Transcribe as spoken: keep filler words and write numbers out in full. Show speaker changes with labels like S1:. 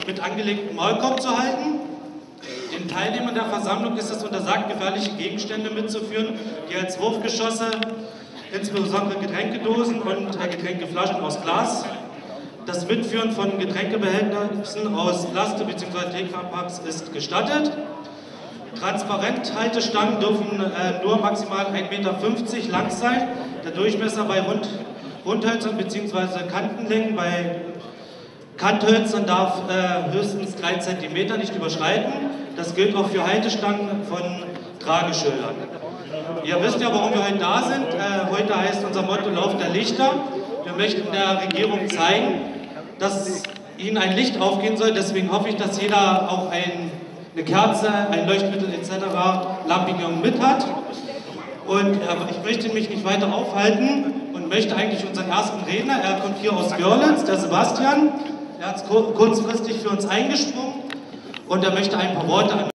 S1: mit angelegtem Maulkorb zu halten. Den Teilnehmern der Versammlung ist es untersagt, gefährliche Gegenstände mitzuführen, die als Wurfgeschosse, insbesondere Getränkedosen und äh, Getränkeflaschen aus Glas. Das Mitführen von Getränkebehältnissen aus Plastik bzw. Tetrapacks ist gestattet. Transparenthaltestangen dürfen äh, nur maximal ein Meter fünfzig lang sein. Der Durchmesser bei Rund Rundhölzern bzw. Kantenlängen bei Kanthölzern darf äh, höchstens drei Zentimeter nicht überschreiten. Das gilt auch für Haltestangen von Trageschildern. Ihr wisst ja, warum wir heute da sind. Äh, heute heißt unser Motto Lauf der Lichter. Wir möchten der Regierung zeigen, dass ihnen ein Licht aufgehen soll. Deswegen hoffe ich, dass jeder auch ein, eine Kerze, ein Leuchtmittel et cetera Lampignons mit hat. Und äh, ich möchte mich nicht weiter aufhalten und möchte eigentlich unseren ersten Redner, er kommt hier aus Görlitz, der Sebastian. Er hat kurzfristig für uns eingesprungen und er möchte ein paar Worte an